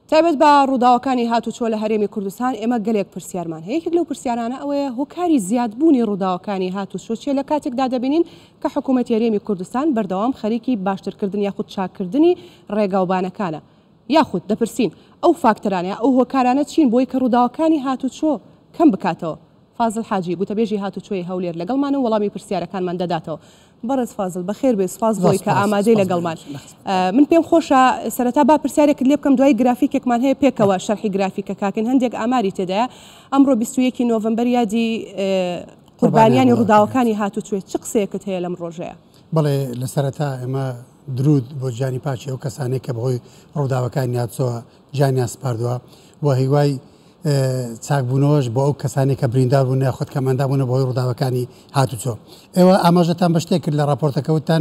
تایبەت بە ڕووداوەکانی هاتوچۆ لە هەرێمی کوردستان ئێمە گەلێک پرسیارمان هەیە. یەکێک لەو پرسیارانە ئەوەیە هۆکاری زیادبوونی ڕووداوەکانی هاتوچۆ چیە لە کاتێکدا دەبینین کە حکوومەتی هەرێمی کوردستان بەردەوام خەریکی باشترکردن یاخود چاکردنی ڕێگاوبانەکانە، یاخود دەپرسین ئەو فاکتەرانە ئەو هۆکارانە چین بۆی کە ڕووداوەکانی هاتوچۆ کەم بکاتەوە. فازل حاجی گوتەبێژی هاتوچۆی هەولێر لەگەڵمان و وەڵامی پرسیارەکانمان دەداتەوە. بەڕێز فازل بەخێر بێ، سپاس بۆی کە ئامادەی لەگەڵمان. من پێم خۆشە سەرەتا با پرسیارێکت لێ بکەم، دوای گرافیکێکمان هەیە پێکەوە شەرحی گرافیکە کاکن هەندێک ئاماری تێدایە. ئەمڕۆ 21 نۆڤەمبەر یادی قوربانیانی ڕووداوەکانی هاتوچۆ، چ قسەیەکت هەیە لەم ڕۆژەیە؟ بەڵێ لە سەرەتا ئێمە درود بۆ گیانی پاچی ئەو کەسانێک کە بەهۆی ڕووداوەکانی هاتوچۆ گیانیان سپاردووە و هیوای چاکبوونەوەش بۆ ئەو کەسانی کە بریندار بوون یاخود کەمەندا بوون بەهۆی ڕووداوەکانی هاتوچۆ. ئێوە ئاماژەتان بە شتێک کرد لە راپۆرتەکەوتان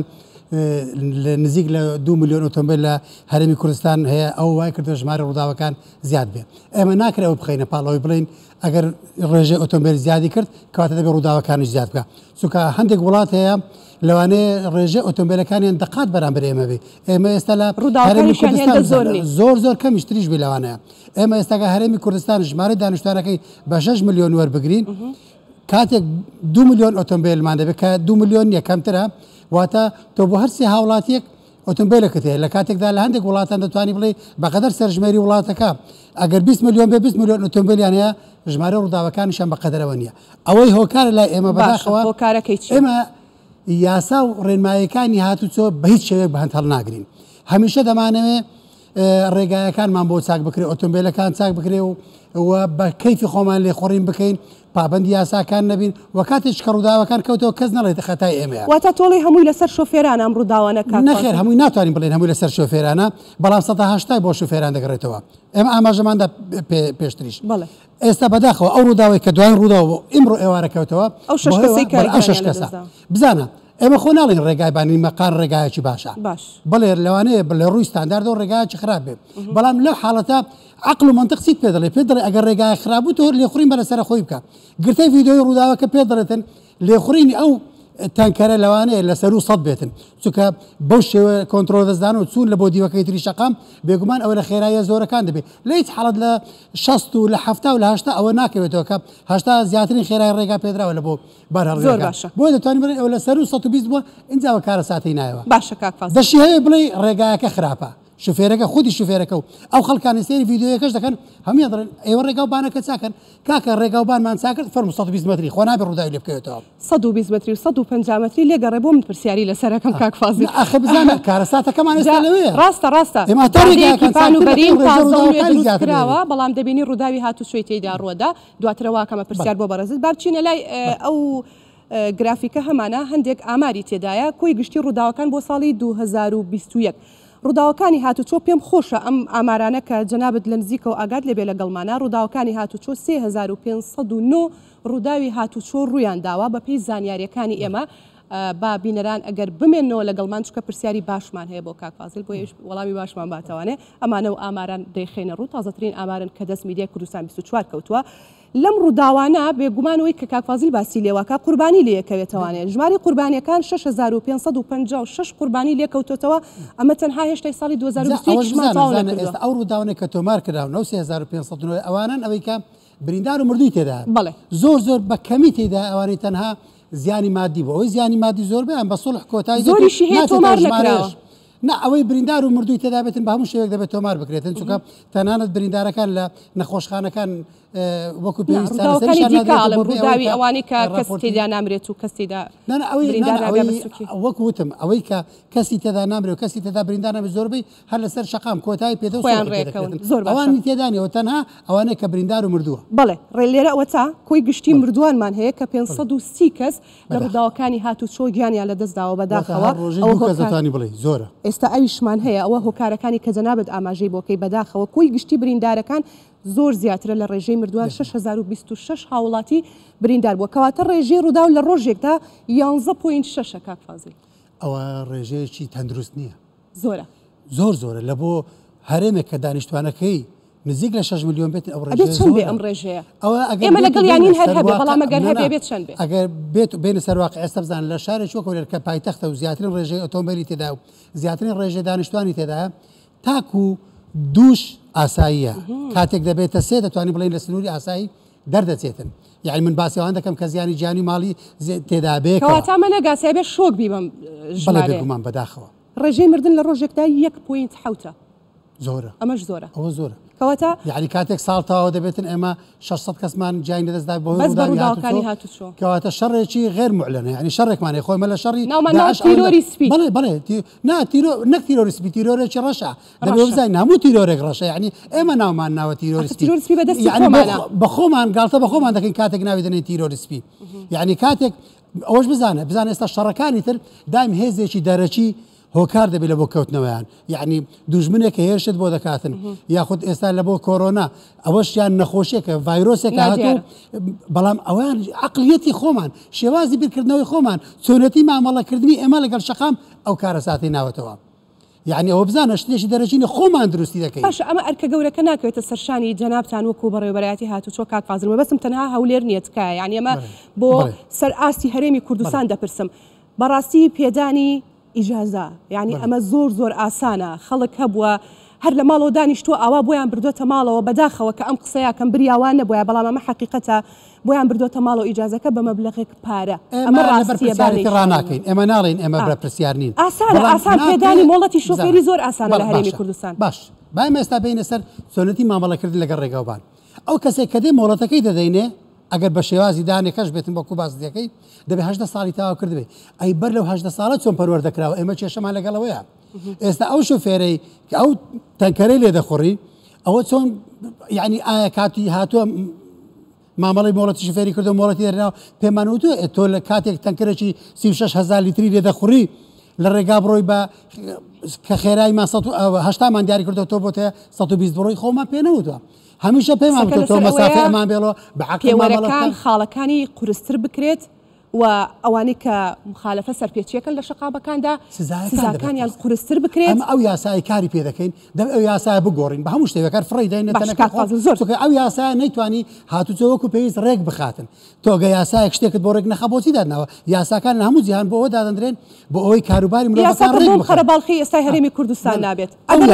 نزیک لە 2 ملیۆن ئۆتۆمبیل لە هەرێمی کوردستان هەیە، ئەو وای کردو ژمارە ڕووداوەکان زیاد بێ. ئێمە ناکرێت ئەو بخەینە پاڵەوەی بڵین ئەگەر ڕێژەی ئۆتۆمبیل زیادی کرد کەواتە دەبێت ڕووداوەکانی زیاد بکە، چونکە هەندێک وڵات هەیە لەوانەیە ڕێژەی ئۆتۆمبیلەکانیان دقات بەرامبەر ئێمە بێ. ئێمە ئێستا لە هەرێمی کوردستان زۆر کەمیش تریش بێ لەوانەیە. ئێمە ئێستاگە هەرێمی کوردستان ژمارەی دانیشتوانەکەی بە 6 ملیۆن وەربگرین، کاتێک 2 ملیۆن ئۆتۆمبیلمان دەبێت کە 2 ملیۆن یەکەمترە، واتە تۆ بۆ هەرسی هاوڵاتیەک ئۆتۆمبیلەکەت هەیە. لە کاتێکدا لە هەندێک وڵاتان دەتوانانی بڵێ بەقەدەر سەرژمێری وڵاتەکە ئەگەر 20 ملیۆن بێ 20 ملیۆن ئۆتۆمبیلیان هەیە، ژمارە ڕووداوەکانیشان بەقەدەرەوە نییە. ئەوەی هۆکارە لای ئێمە بەداخەوە ئێمە یاسا و ڕێنمایەکانی هاتوچۆ بە هیچ شێوەیەک بە هەند هەڵناگرین. هەمیشە دەمانەوێت ڕێگایەکانمان بۆ چاک بکرێ، ئۆتۆمبیلەکان چاک بکرێ و بە کەیفی خۆمان لێخۆڕین بکەین، پابندی یاساکان نەبین و کاتێک کە ڕووداوەکان کەوتەوە کەس نەڵێت خەتای ئێمەیە. واتە تۆڵی هەمووی لەسەر شۆفێران ئەم ڕووداوانەکان؟ نەخێر، هەمووی ناتوانین بڵێن هەمووی لەسەر شۆفێرانە، بەڵام 180 بۆ شوفێران دەگەڕێتەوە. ئێمە ئاماژەماندا پێشتریش. ئێستا بەداخەوە ئەو ڕووداوی کە دوای ڕووداوە ئیمڕۆ ئێوارەکەوتەوە ئەو 6 کەسە بزانە ئێمە خۆ ناڵین ڕێگایبانی مەقان ڕێگایەکی باشە، بڵێ لەوانەیە لە ڕووی ستانداردەوە ڕێگایکی خراپ بێ، بەڵام لەو حاڵەتە عقل و منطق چیت پێ دەڵێ ئەگەر ڕێگای خراپ بوو تۆ لێخوڕین بە لەسەر خۆی بکە. گرتەی ڤیدۆی ڕووداوەکە پێ دەڵێتن لێخوڕینی ئەو تانکەرە لەوانەیە لەسەر و سەد بێتن، چونکە بەو شێوە کۆنتڕۆل دەستدان و چوون لە بۆ دیوەکەی تری شەقام بێگومان ئەوە لە خێراییە زۆرەکان دەبێت. لە هیچ حاڵەت لە 60 و لە 70 و لە 80 ئەوە ناکەوێتەوە کە 80 زیاترین خێرای ڕێگا پێدراوە لە بۆ بارهەڵگەکان. بۆی دەتوانین بڵێن ئەو لەسەر و 120 بووە ئینجاوە کارە ساتەی نایەوە. باشە کاک فازڵ، دەشی هەیە بڵێ ڕێگایەکە خراپە، شوفێرەکە خودی شوفێرەکە و ئەو خەڵکانی سێری ڤیدۆیەکەش دەکەن هەمووی دەڵێن ئێوە ڕێگاوبانەکە چاکەن، کاکە ڕێگاوبانمان چاکرد فەرموو 120 مەتری خۆ نابێ ڕووداوی لێ بکەوێتەوە. 120 مەتری و 150 مەتری لێگەڕێ بۆ من پرسیاری لەسەرەکەم کاک فازڵ. ئەخە بزانە کارە ساتەکەمان ئێستا لەوەیە. ڕاستە ئێمە تا ڕێگایەکان پان و بەرین تازە کراوە، بەڵام دەبینی ڕووداوی هاتوچۆی تێیدا ڕووەدا. دواترەوە کەمە پرسیار بۆ بەڕێزت بابچینە لای ئەو گرافیکە هەمانە هەندێک ئاماری تێدایە کۆی گشتی ڕووداوەکان بۆ ساڵی 2021. ڕووداوەکانی هاتوچۆ پێم خۆشە ئەم ئامارانە کە جەنابەت لە نزیکەوە ئاگات لێبێ لەگەڵمانە. ڕووداوەکانی هاتوچۆ 3509 ڕووداوی هاتوچۆ ڕوویان داوە بە پێی زانیاریەکانی ئێمە. با بینەران ئەگەر بمێنەوە لەگەڵمان چکە پرسیاری باشمان هەیە بۆ کاک فازڵ، بۆ وەڵامی باشمان باتەوانێ. ئەمانە و ئاماران دەیخێنە ڕوو، تازەترین ئامارن کە دەست میدیای کوردستان 24 کەوتووە. لەم ڕووداوانە بێگومانەوەی کە کاک فازڵ باسی لێوەکە قوربانی لێکەوێتەوانێت. ژماری قوربانیەکان 6556 قوربانی لێکەوتۆتەوە. ئەمە تەنها هێشتای ساڵی 2020 ئەو ڕووداوانێک کە تۆمار کراون 3500 ئەوانن ئەوەی کە بریندار و مردووی تێدا زۆر بە کەمی تێدا ئەوانەی تەنها زیانی مادی بۆ ئەوەی زیانی مادی زۆر بێ ئەم بە سوڵح کۆتایی زۆریشی هەیە تۆمار نەکراوە. نه ئەوەی بریندار و مردووی تێدا بێتن بە هەموو شێوەیەک دەبێت تۆمار بکرێتن، چونکە تەنانەت بریندارەکان لە نەخۆشخانەکان وەکو ڕووداوی ئەوانەی کە کەس تێدا نامرێت و کەس تێدا وەکو وتم ئەوەی کە کەسی تێدا نامرێت و کەسی تێدا بریندار نەبێت زۆربەی هەر لەسەر شەقام کۆتایی پێدە ئەوانی تێدانی و تەنها ئەوانەیە کە بریندار و مردووە. بەڵێ ڕێلێرە ئەوە تا کۆی گشتی مردووانمان هەیە کە 530 کەس لە ڕووداوەکانی هاتوچۆ گیانیان لەدەستداوە بەداخەوە. کەسەتوانی بڵێ زۆرە. ئێستا ئەویشمان هەیە ئەوە هۆکارەکانی کە جەنابەت ئاماژەی بۆکەی بەداخەوە کۆی گشتی بریندارەکان زۆر زیاترە لە ڕێژەی مردووان 6026 هاوڵاتی بریندار بووە، کەواتە ڕێژەی ڕوودا و لە ڕۆژێکدا 11.6 کاک فازڵ. ئەوە ڕێژەیەکی تەندروست نییە، زۆرە لە بۆ هەرێمێک کە دانیشتوانەکەی نزیک لە 6 ملیۆن بێت ئەو چەند بێ ئەم ڕێژەیە؟ ئێمە لەگەڵ یانین هەر هەبێ، بەڵام ئەگەر هەبێ بێت چەند بێ؟ ئەگەر بێت بێنە سەرواقع ئێستا بزانن لە شارێکی وەکو کە پایتەختە و زیاترین ڕێژەی ئۆتۆمبیلی تێدا و زیاترین ڕێژەی دانیشتوانی تێدایە تاکو دووش ئاساییە کاتێک دەبێتە سێ دەتوانانی بڵین لە سنووری ئاسایی دەردەچێتن یعنی من باسیەوان دەکەم کە زیانی گیانی ماڵی تێدا بێتەوە نەگاسای بێ شۆک بیبم بەڵێگومان بەداخەوە ڕێژەی مردن لە ڕۆژێکدا 1.7 زۆرە ئەمەش زۆرە ئەوە زۆرە کەواتە یعنی کاتێک ساڵتاوە دەبێتن ئێمە 600 کەسمان جیان دەستدا بۆ ڕووداوەکانی هاتوچۆ کەواتە شەڕێکی غێر معلنە یعنی شەڕێکمانێ خۆی مە لە شەڕی تیرۆری سپی بڵێ نەک تیرۆری سپی تیرۆرێکی ڕەشە دەبێ بزانین هەموو تیرۆرێک ڕەشە یعنی ئێمە ناومان ناوە تیرۆری سپی بەدەستی بە خۆمان گاڵتە بە خۆمان دەکەین کاتێک ناوی دەنێن تیرۆری سپی یعنی کاتێک ئەوەش بزانە ئێستا شەڕەکانی تر دایم هێزێکی دەرەکی هۆکار دەبێت لە بۆ کەوتنەوەیان یعنی دوژمنێک کە هێرشت بۆ دەکاتن یاخود ئێستا لە بۆ کۆرۆنا ئەوەشیان نەخۆشیێکە ڤایرۆسێک هاتوو بەڵام ئەویان عقلیەتی خۆمان شێوازی بیرکردنەوەی خۆمان چۆنەتی مامەڵەکردنی ئێمە لەگەڵ شەقام ئەو کارە ساتی ناوەتەوە یعنی ئەوە بزانە شتێکی دەرەچینە خۆمان دروستی دەکەین باش ئەمە ئەرکە گەورەکە ناکەوێتە سەرشانی جەنابتان وەکو بەڕێوەبەرایەتی هاتوچۆ کاک فازڵ بەسم تەنها هەولێر نییە تکایە یعنی ئەمە بۆ سەر ئاستی هەرێمی کوردستان دەپرسم بەڕاستی پێدانی ئیجازە یعنی ئەمە زۆر ئاسانە خەڵک هەبووە هەر لە ماڵەوە دانیشتووە ئاوا بۆیان بردوۆتە ماڵەوە بەداخەوە کە ئەم قسەیە کەم بریاوان نەبووە بەڵام ئەمە حەقیقەتە بۆیان بردوۆتە ماڵەوە ئیجازەکە بە مەبلەغێک پارە ئەمە ڕاستیە ڕناکەین ئێمە ناڵین ئێمە بە پرسیار نین ئاسان پێدانی مۆڵەتی شۆفێری زۆر ئاسانە لە هەرێمی کوردستان باش بایم ئێستا بینە سەر چۆنەتی مامەڵەکردن لەگەڵ ڕێگاوبان ئەو کەسێک کە دێ مۆڵەتەکەی دەدەینێ ئەگەر بە شێوازی دانێکەش بێتن بەکو باسدەکەی دەبێ 18 ساڵی تاوا کردبێ ئەی بەر لەو 18 ساڵە چۆن پەروەردەکراوە ئێمە کێشەمان لەگەڵەوەیە ئێستا ئەو شوفێرەی کە ئەو تەنکەرەی لێ دەخۆڕی ئەوە چۆن یعنی ئایا کاتی هاتووە مامەڵی مۆڵەتی شوفێری کردو مۆڵەتی دەرناوە پێمان وتووە تۆ لە کاتێک تەنکەرێکی 36,000 لیتری لێ دەخوڕی لە ڕێگا بڕۆی بە کە خێرایمان 180مان دیاری کردەوە تۆ بۆتە 120 بڕۆی خۆمان پێ نەوتووە هەمیشە پێمان تۆ مەسافەمان بێڵەوە بە عقیدەکان خاڵەکانی قورستر بکرێت و ئەوانەی کە مخالفە سەرپێچیەکەن لە شقابەکاندا سزاکانیان قورستر بکرێت ئەو یاسای کاری پێ دەکەین دەب ئەو یاسای بگۆڕین بە هەموو شتێکەکار فڕی دەینێت ئەو یاسای نەیتوانی هاتوچۆوەکو پێویست ڕێک بخاتن تۆگە یاسایەک شتێکت بۆ ڕێک نەخە بۆچی دادنەوە یاساکان هەموو جیهان بۆ ئەوە دادەندرێن بۆ ئەوەی کاروباری مرۆڤەکان ڕێک بخات خەرەباڵخی ئێستای هەرێمی کوردستان نابێت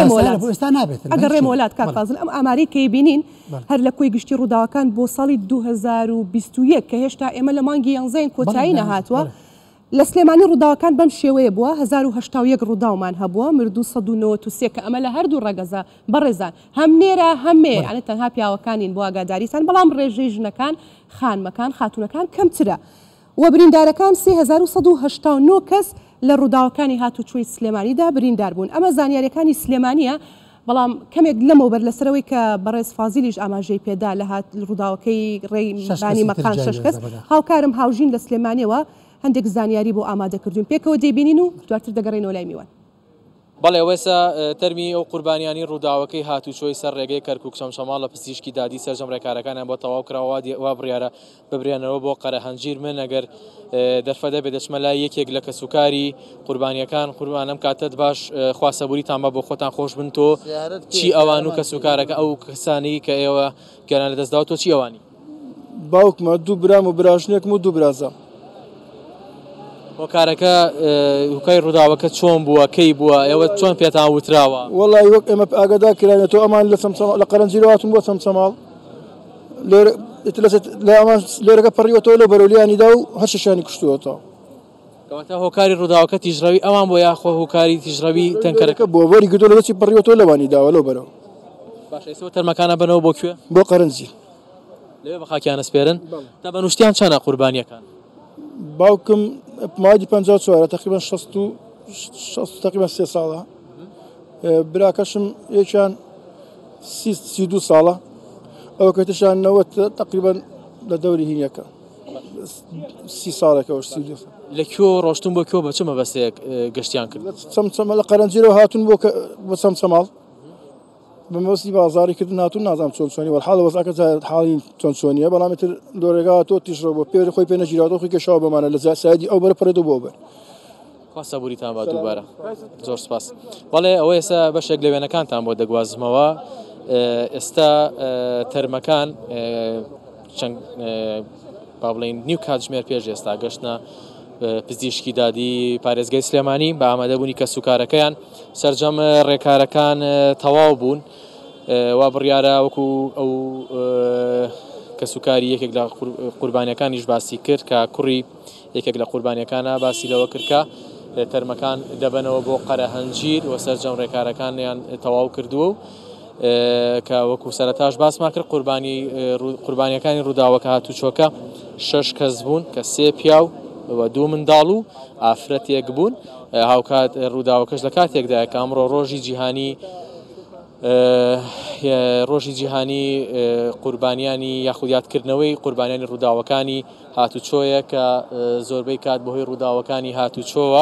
ئەگەر ڕێمۆلات کاک فازڵ ئەم ئاماری کە بینین هەر لە کۆی گشتی ڕووداوەکان بۆ ساڵی 2021 کە هێشتا ئێمە لە مانگی 11 کۆتایی نەهاتووە لە سلێمانی ڕووداوەکان بەم شێوەیە بووە 1081 ڕووداومان هەبووە مردوو 193 کە ئەمە لە هەردوو ڕەگەزە بەڕێزان هەم نێرە هەمێ ئەنە تەنها پیاوەکانین بۆ ئاگاداریتان بەڵام ڕێژەی ژنەکان خانمەکان خاتونەکان کەمترە و بریندارەکان 3189 کەس لە ڕووداوەکانی هاتوچۆی سلێمانیدا بریندار بوون ئەمە زانیاریەکانی سلێمانیە بەڵام کەمێک لەمەوبەر لەسەرەوەی کە بەڕێز فازیلیش ئاماژەی پێدا لە ڕووداوەکەی ڕێی مەقام 6 کەس هاوکارم هاوژین لە سلێمانیەوە هەندێک زانیاری بۆ ئامادەکردوین پێکەوە دەیبینین و دواتر دەگەڕێنەوە لای میوان بەڵێ وێسا تەرمی ئەو قوربانیانی ڕووداوەکەی هاتوچۆی سەر ڕێگەی کەرکووک شەمشەماڵ لە پزیشکی دادی سەرجەم ڕێکارەکانیان بۆ تەواو کراوە وا بڕیارە ببرێنەوە بۆ قەرەهەنجیر من ئەگەر دەرفەدە بێ دەچمە لای یەکێک لە کەسوکاری قوربانیەکان قوربانم کاتت باش خواسەبووریتان بە بۆ خۆتان خۆش بن تۆ چی ئەوان و کەسوکارەکە ئەو کەسانی کە ئێوە گەران لە دەستداوە تۆ چی ئەوانی باوکمە دوو برام و براشنێکم و دوو برازە هۆکارەکە هوکای ڕووداوەکە چۆن بووە کەی بووە ئێوە چۆن پێتان وتراوە وەڵی وەک ئێمە ئاگدا کرانێت تۆ ئەمان لە قەرەنجیرەواتم بۆ سەمسەماڵ لێرەکە پەڕیوەتەوە لە بەرەولیانیدا و هەرشەشانی کوشتووەتەوە کەواتە هۆکاری ڕووداوەکە تیژڕەوی ئەوان بۆ یاخۆ هۆکاری تیژڕەوی تەنکەرەکە بۆ وەری گرتۆ لە دەستی پەڕیوەتەوە لەوانی داوە لەو بەرەوە باش ئێستا تەرمەکانە بنەوە بۆ کوێ بۆ قەرەنجی لەوێ بە خاکیانە سپێرن تا بەنوشتیان چەنە قوربانیەکان باوکم مادی 54 تقریبا 60 تقریبا 3 ساڵە براکەشم یەکیان 32 ساڵە ئەوە کەتەشان 90 تقریبا لە دەوری هینیەکە 30 ساڵێکەوە 32 لە کۆ ڕۆشتون بۆ کۆ بە چ مەبەستەیەک گەشتیان کرد لە قەرەنجیرەوە هاتون بۆ سەمسەماڵ بەمەوەستی بازاڕیکردن هاتون نازانم چۆن چۆنی وەڵحاڵە وەزاکە حاڵی چۆن چۆنیە بەڵام تر دۆڕێگا تۆ تیژڕۆ بۆ پێ خۆی پێ نەگیراتەوە خۆی کێشاوە بەمانە لە سایدی ئەو بەرە پەرێت و بۆ بەر خواستەبووریتان با دووبارە زۆر سپاس بەڵێ ئەوە ئێستا بەشێک لە وێنەکانتان بۆ دەگوازمەوە ئێستا تەرمەکان چەند با بڵین نیو کاتژمێر پێش ئێستا گەشتە پزیشکی دادی پارێزگای سلێمانی بە ئامادەبوونی کە سوکارەکەیان سەرجەم ڕێکارەکان تەواو بوون وا بڕیارە وەکو ئەو کە سوکاری یەکێک لە قوربانیەکانیش باسی کرد کە کوڕی یەکێک لە قوربانیەکانە باسی لەوە کردکە تەرمەکان دەبنەوە بۆ قەرە هەنجیر و سەرجەم ڕێکارەکانیان تەواو کردووە و کە وەکو سەرەتاش باسمان کرد قوربانیەکانی ڕووداوەکە هاتوچۆکە 6 کەس بوون کە 3 پیاو و 2 منداڵ و ئافرەتێک بوون هاوکات ڕووداوەکەش لە کاتێکدا کە ئەمڕۆ ڕۆژی جیهانی قوربانیانی یاخودیاتکردنەوەی قوربانیانی ڕووداوەکانی هاتوچۆیە کە زۆربەی کات بەهۆی ڕووداوەکانی هاتوچۆوە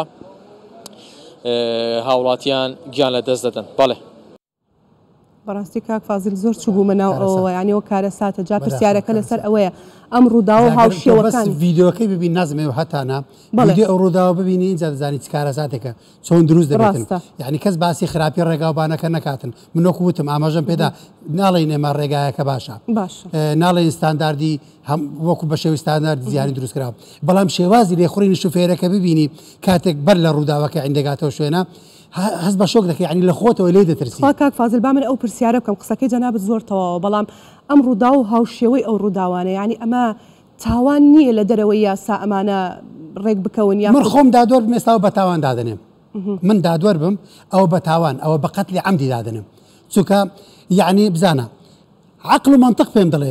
هاوڵاتیان گیان لە دەست دەدەن. بەڵێ بەڕاستی کاک فازیل زۆر چوو بوو مناو ئەوە یانیەوە کارە ساتە جا پرسیارەکە لەسەر ئەوەیە ئەم ڕووداوە هاوشێوەکان ڤیددیۆکەی ببین نازمێ و هەتانە ڤیدیۆ ئەو ڕووداوە ببینی اینجا دەزانی چ کارە ساتێکە چۆن دروست دەبێتن یعنی کەس باسی خراپی ڕێگاوبانەکە نەکاتن من وەکو وتم ئاماژەم پێدا ناڵێن ئێمە ڕێگایەکە باشە ناڵێن ستانداردی وەکو بە شێوی ستانداردی زیانی دروستکراوە بەڵام شێوازی لێخوڕینی شوفێرەکە ببینی کاتێک بەر لە ڕووداوەکە عیندەگاتەوە شوێنە هەز بە شۆک دەکەی ینی لە خۆتەوە لێ دەترسی کاک فازل با من ئەو پرسیارە بکەم قسەکەی جەنابەت زۆر تەواوە بەڵام ئەم ڕوودا و هاوشێوەی ئەو ڕووداوانە ینی ئەمە تاوان نییە لە دەرەوەی یاسا ئەمانە ڕێک بکەون یا من خۆم دادوەر بم ئێستا بە تاوان دادنێم من دادوەر بم ئەوە بە تاوان ئەوە بە قەتلی عەمدی دادنێم چونکە یعنی بزانە عەقڵ و مەنتیق پێم دەڵێ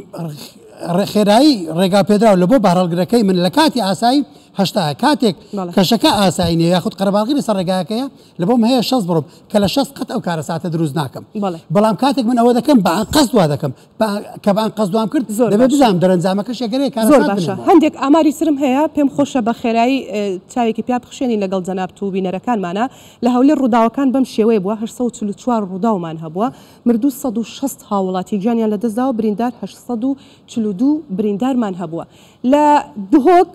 خێرایی ڕێگا پێدراوە لە بۆ بەهەڵگرەکەی من لە کاتی ئاسایی هەشتا کاتێک کەشەکە ئاسایی نیە یاخود قەرەباڵغی لەسەر ڕێگایەکەیە لە بۆم هەیە 6 بڕۆم کە لە 6 قەت ئەو کارە ساتە دروست ناکەم بەڵام کاتێک من ئەوە دەکەم بە قەست وا دەکەم کە بەان قەزدوام کرد دەبێت بزانم دەرەنجامەکەش یەکەرەیە کار زۆر باشە هەندێک ئاماری سرم هەیە پێم خۆشە بە خێرایی چاوێکی پیا بخشێنی لەگەڵ جەناب و بینەرەکانمانە لە هەولێر ڕووداوەکان بەم شێوەیە بووە 844 ڕووداومان هەبووە مردوو 160 هاوڵاتی گیانیان لە دەستداوە بریندار 842 بریندارمان هەبووە لە دهۆک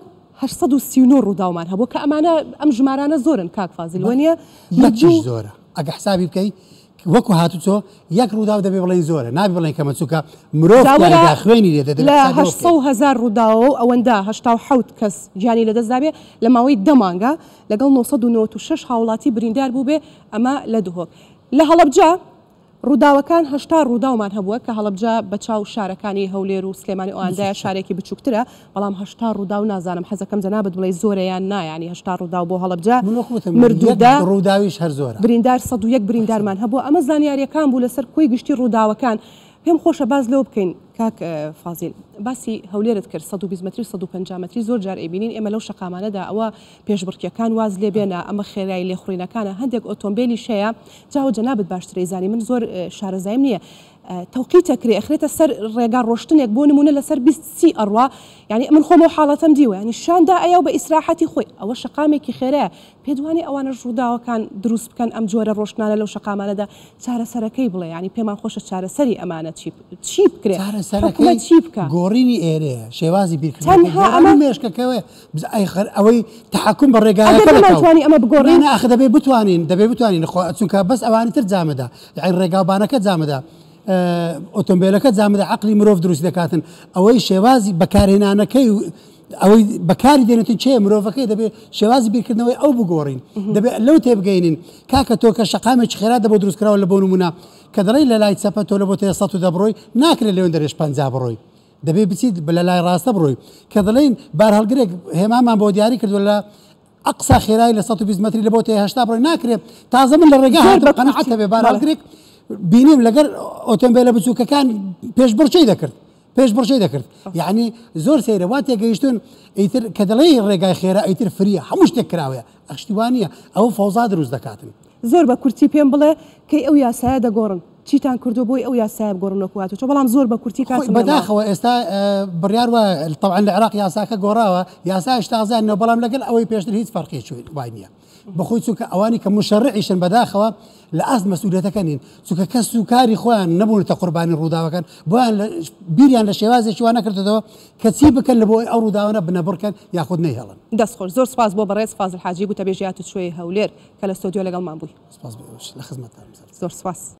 839 ڕووداومان هەبوو کە ئەمانە ئەم ژمارانە زۆرن کاک فازل وەنیە زۆرە ئەگە حسابی بکەی وەکو هاتوچۆ یەک ڕووداو دەبێ بڵێن زۆرە نابێ بڵێن کەمە چووکە مرۆڤ خوێنی لێ لە 800,000 ڕووداوە و ئەوەندا 87 کەس گیانی لەدەستدابێ لە ماوەی 10 مانگە لەگەڵ 996 هاوڵاتی بریندار بوو بێ ئەمە لە دهۆک لە هەڵەبجە ڕووداوەکان 80 ڕووداومان هەبووە کە هەڵەبجە بە چاو شارەکانی هەولێر و سلێمانی ئەوەندەیە شارێکی بچووکترە بەڵام 80 ڕووداو نازانم حەزەکەم جەنابەت بڵێ زۆرەیان نایانی 80 ڕووداو بۆ هەڵەبجە مردوودا ڕووداویش هەر زۆرە بریندار 101 بریندارمان هەبووە ئەمە زانیاریەکان بوو لەسەر کۆی گشتی ڕووداوەکان پێم خۆشە باز لەوە بکەین کاک فازیل باسی هەولێرت کرد 120 متری 150 متری زۆر جار ئەبینین ئێمە لەو شەقامانەدا ئەوە پێشبڕکیەکان واز لێ بێنە ئەمە خێرایی لێخوڕینەکانە هەندێک ئۆتۆمبیلی شەیە جاوە جەنابەت باشترەی زانی من زۆر شارەزایم نییە تەوقیتەکرێ ئەخرێتە سەر ڕێگا ڕۆشتنێک بۆ نمونە لەسەر 20 ئەڕوا ینی من خۆمە حاڵەتەم دیوە ینی شاندا ئەیە بە ئیسراحەتی خۆی ئەوە شەقامێکی خێرەیە پێدوانی ئەوانە ڕووداوەکان دروست بکەن ئەم جۆرە ڕۆشتنانە لەو شەقامانەدا چارەسەرەکەی بڵێ ینی پێمان خۆشە چارەسەری ئەمانە چی بکرێت چی بکە گۆڕینی ئێرەیە شێوازی بیرکردن مێشکەکەوێ ئەوەی تحکم بە ڕێگایەکەتوانی ئەمە بگۆڕین ئاخ دەبێ بتوانین چونکە بەس ئەوانی تر جامەدا یعنی ڕێگاوبانەکە جامەدا ئۆتۆمبیلەکە جامەدا عەقلی مرۆڤ دروست دەکاتن ئەوەی شێوازی بەکارهێنانەکەی ئەوەی بەکاری دێنێتن چێ مرۆڤەکەی دەبێت شێوازی بیرکردنەوەی ئەو بگۆڕین دەبێت لەو تێبگەینین کاکە تۆ کە شەقامێکی خێرا دەبۆ دروستکراوە لە بۆ نمونە کە دەڵێ لە لای چەپە تۆ لە بۆ 100 دەبڕۆی ناکرێت لەوێن دەرێش 50 بڕۆی دەبێت بچیت لە لای ڕاستە بڕۆی کە دەڵێن بارهەڵگرێک هێمامان بۆ دیاری کردو لە ئەقسا خێرایی لە 120 متری لە بۆ 80 بڕۆی ناکرێت تازە من لە ڕێگا قەنەعەت هەبێ بارهەڵگرێک بینیم لەگەر ئۆتۆمبیلە بچووکەکان پێشبڕچەی دەکرد یعنی زۆر سەیرە وا تێگەیشتون ئیتر کە دەڵێ ڕێگای خێرا ئیتر فریە هەموو شتێک کراوەیە ئەشتیوانە ئەوە فەوزا دروست دەکاتن زۆر بە کورتی پێم بڵێ کەی ئەو یاسایە دەگۆڕن چیتان کردو بۆی ئەو یاسایە بگۆڕنەوەکواتەوە بەڵام زۆر بە کورتی کات بەداخەوە ئێستا بڕیاروە طبعا لە عێراق یاساکە گۆڕاوە یاسایش تازانەوە بەڵام لەگەڵ ئەوەی پێشتر هیچ فەرقی وای نییە بەخۆی چونکە ئەوانی کە مشەڕعیشن بەداخەوە لە ئاست مەسئولیەتەکە نین چونکە کەس سوکاری خۆیان نەبوونتە قوربانی ڕووداوەکان بۆیان بیریان لە شێوازێکی وا نەکردەوە کە چی بکەن لە بۆی ئەو ڕووداوانە بنەبڕکەن یاخود نەیهێڵن دەستخۆش زۆر سپاس بۆ بەڕێز فازل حاجی بوو تەبێژیات توێی هەولێر کە لە ستۆدیۆ لەگەڵمان بووی لە خزمەتتان زۆر سپاس